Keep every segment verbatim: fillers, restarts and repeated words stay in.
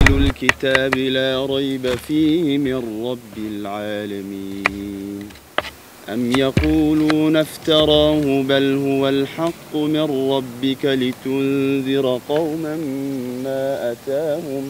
الكتاب لا ريب فيه من رب العالمين أم يقولون افتراه بل هو الحق من ربك لتنذر قوما ما أتاهم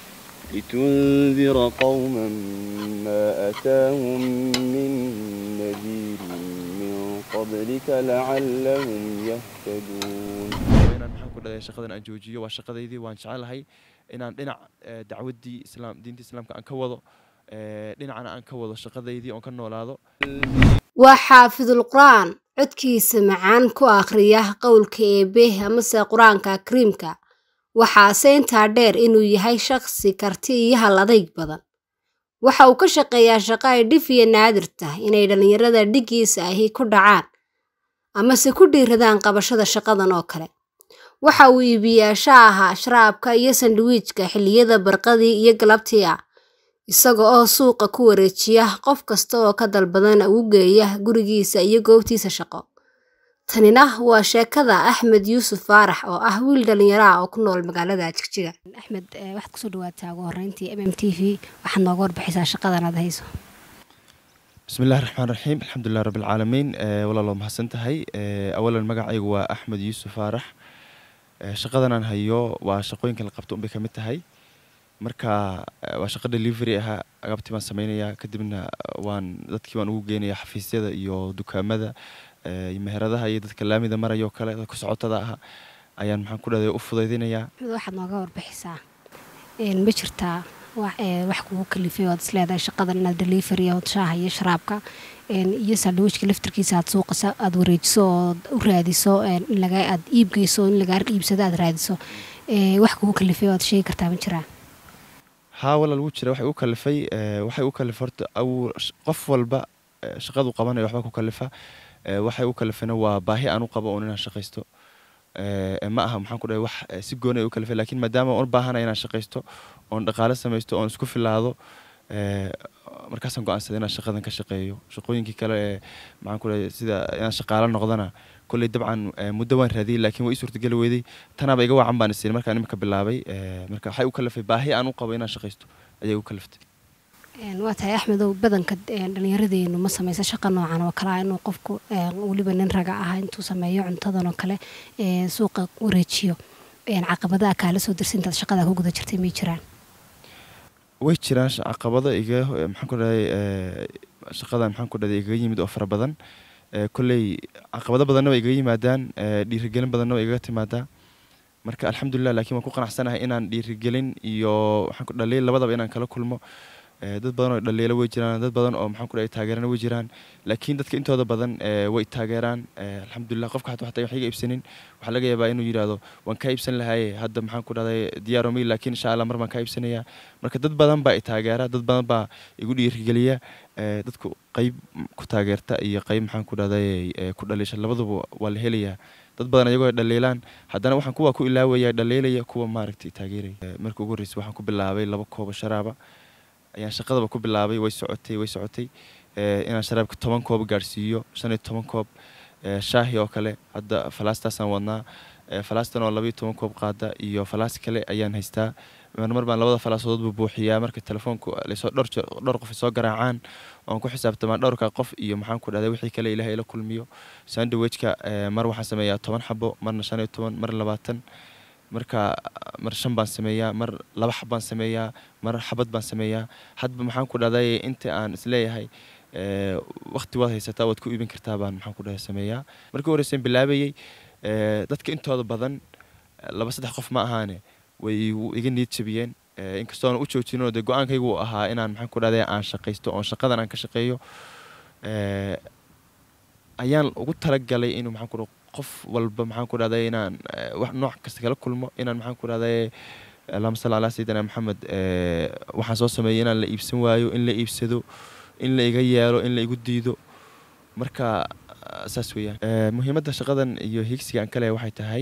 لتنذر قوما ما أتاهم من نذير من قبلك لعلهم يهتدون. inaan maxaan ku dhaday shaqadan aan joojiyo waa shaqadeydii waan jecelahay inaan dhinac dacwadii islaam diinta islaamka aan ka wado dhinacana aan ka wado shaqadeydii oo ka noolaado. waa xaafidul quraan codkiisa macaan ku akhriya qowlka eebe amase quraanka kariimka waxaase intaa dheer inuu yahay shakhsi karti iyo hal adayg badan. waxa uu ka shaqeeyaa shaqo ay dhif iyo naadir tahay inay dhalinyarada dhigiisa ahi ku dhacaan amase ku dhiiradaan qabashada shaqadan oo kale. waxa uu iibiyaa shaaha, sharaabka iyo sandwichka xilliyada barqadii iyo galabtii ah isaga oo suuqa ku wareejiya qof kasta oo ka dalbadan ugu geeya gurigiisa iyo goobtiisa shaqo. tanina waa sheekada Axmed Yuusuf Faarax oo ah wiil dhalinyaro ah oo ku nool magaalada Jigjiga. Axmed, waxaad ku soo dhawaataa ugu horreyntii M M T V waxaad nooga warbixisaa shaqadan aad hayso. بسم الله الرحمن الرحيم الحمد لله رب العالمين والله اللهم حسنتهي أولا magacaygu waa Axmed Yuusuf Faarax shaqadan aan hayo waa shaqooyinka la qabto unbay kamid tahay marka waa shaqo delivery ah agabtii baan sameynaya kadibna waan dadkii waan ugu geenaya xafiisyada iyo dukaamada iyo meheradaha iyo dadka laamida marayo kale dadka socotada ah ayaan maxaan ku dhaday u fudaydinaya. waxaad nooga warbixisaa een ma jirtaa wax kugu kalifay oo isleedahay shaqadan inaad delivery oo shaaha iyo sharaabka een iyo sandwichka laftirkiisa aad suuqa aad wareejiso oo u raadiso in laga aad iibgeyso in laga iibsado aad raadiso ee wax kugu kalifay oo aad sheegi kartaa ma jiraa? ها ولا lagu jira waxay u kalifay waxay u kalifay horta aw qof walba shaqadu qabanayo waxba ku kalifa waxay u kalifayna waa baahi aan u qabo oo inaan shaqeysto ee ma aha maxaan ku dhahay wax si goon ah u kalifay laakiin maadaama aan u baahanahay inaan shaqeysto oo dhaqaale samaysto oo isku filaado ee markaas aan go'aansaday inaan shaqadan ka shaqeeyo shaqooyinkii kale ee maxaan ku dhahay sida inaan shaqaale noqdana kulli dabcan muddo waan raadiyay laakiin way suurtagal weeday tanaba iga wacan baan isii markaan imika bilaabay marka waxay u kalifay baahi aan u qabo inaan shaqeysto ayay u kaliftay. een waa tahay Axmed oo badanka dhalinyaradeenu ma sameeysa shaqo noocan oo kale inuu qofku waliba nin raga ah intuu sameeyo cuntadan oo kale ee suuqa wareejiyo een caqabadaha kala soo dirsinta shaqada ku guda jirtay ma jiraan? way jiraan caqabado iga maxaan ku dhahay shaqadan maxaan ku dhahay iga yimid oo fara badan kulley caqabado badan oo iga yimaadaan dhiirigelin badan oo iga timaada marka alxamdulillah laakiin waan ku qanacsanahay inaan dhiirigelin iyo waxaan ku dhaleeyay labadaba inaan kala kulmo dad badan oo dhaleelo way jiraan dad badan oo maxaan ku dhahay taageerana way jiraan laakiin dadka intooda badan way taageeraan alxamdulillah qofka xataa waxay iga iibsanin waxa laga yaabaa inuu yiraahdo waan ka iibsan lahaay hadda maxaan ku dhahay diyaar oo meel laakiin insha Allah mar baan ka iibsanaya marka dad badan baa i taageera dad badan baa igu dhiirigeliya dadku qayb ku taageerta iyo qayb maxaan ku dhahay ku dhaleesha labaduba waa la helayaa dad badan ayagoo dhaleelaan haddana waxaan kuwa ku ilaawaya dhaleelaya kuwa maaragtay taageeray markii ugu horeysay waxaan ku bilaabay laba koob sharaaba ayaan shaqadaba ku bilaabay way socotay way socotay ee inaan sharaabka toban koob gaarsiiyo shan iyo toban koob ee shaahi oo kale hadda falaastaasaan wadnaa ee falaastan oo laba iyo toban koob qaada iyo falaas kale ayaan haystaa mar baan labada falaasood buu buuxiyaa marka telefoonku la soo dhor dhor qof soo garaacaan oo ku xisaabtamaan dhowrka qof iyo maxaan ku dhahday wixii kale ilaahay la kulmiyo sandwichka mar waxaan sameeyaa toban xabo marna shan iyo toban mar labaatan marka mar shan baan sameeyaa mar laba xab baan sameeyaa mar xabad baan sameeyaa hadba maxaan ku dhahday inta aan isleeyahay ee waqti wad haysataa wad ku iibin kartaa baan maxaan ku dhahay sameeyaa markii horeysay bilaabayay ee dadka intooda badan laba saddex qof ma ahaane way iga niyad jabiyeen inkastoo aan u joojino de go'aankaygu ahaa inaan maxaan ku dhahday aan shaqeysto oo shaqadan aan ka shaqeeyo ee ayaan ugu talagalay inuu maxaan ku qof walba maxaan ku dhahday inaan wax nooc kasta kala kulmo inaan maxaan ku dhahday اللهم صل على سيدنا محمد waxaan soo sameeyay inaan la iibsan waayo in la iibsado in la iga yeelo in la igu diido marka saas weeyaan muhiimadda shaqadan iyo higsiga aan kale waxay tahay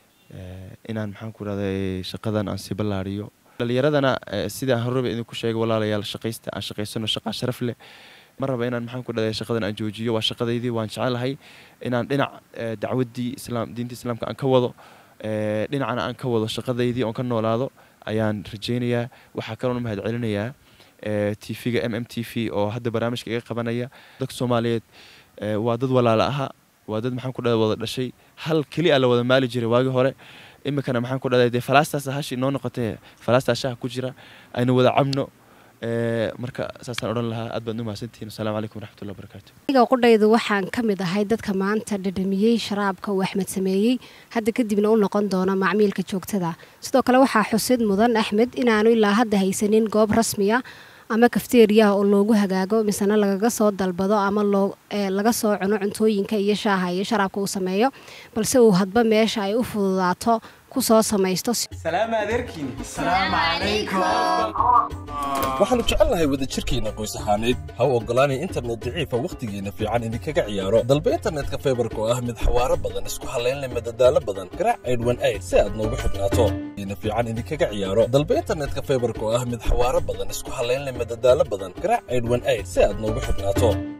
inaan maxaan ku dhahday shaqadan aan si ballaariyo dhalinyaradana sida aan horeba idinku sheegay walaalayaal shaqaysta aan shaqaysano shaqo sharaf leh maraba inaan maxaan ku dhahday shaqadan aan joojiyo waa shaqadeydii waan jecelahay inaan dhinac dacwadii islaam diinta islaamka aan ka wado dhinacana aan ka wado shaqadeydii oo ka noolaado ayaan rajaynayaa waxaa kaloo mahad celinayaa T V-ga M M T V oo hadda barnaamijka iga qabanaya dadka Soomaaliyeed waa dad walaalo ah waa dad maxaan ku dhaday wada dhashay hal kali ah la wada maali jiray waagi hore imikana maxaan ku dhaday falaastas hashi noo noqotay falaastas shaah ku jira ayna wada cabno marka saasaan oran lahaa aad baad u mahadsantihiin assalaamu calaykum waraxmatullahi wabarakaatuh aniga qudhaydu waxaan ka mid ahay dadka maanta dhadhamiyey sharaabka uu Axmed sameeyey hadda kadibna u noqon doona macmiilka joogtada sidoo kale waxaa xusid mudan Axmed inaanu ilaa hadda haysanin goob rasmi ah ama cafeteria oo loogu hagaago misana laga soo dalbado ama loo laga soo cuno cuntooyinka iyo shaaha iyo sharaabka uu sameeyo balse uu hadba meesha ay u fududaato ku soo samaysto salaam adeerkiin salaam alaykum waxaan jecelahay wada jirkeena qoys ahaaneed ha u ogolaanay internet daciif ah waqtigeena fiican idinkaga ciyaaro dalba internetka fiberka ah mid xawaaro badan isku haleyn leh madadaalo badan garaac eight one eight si aad noogu xidhnaato ina fiican idinkaga ciyaaro dalba internetka fiberka ah mid xawaaro badan isku haleyn leh madadaalo badan garaac eight one eight si aad noogu xidhnaato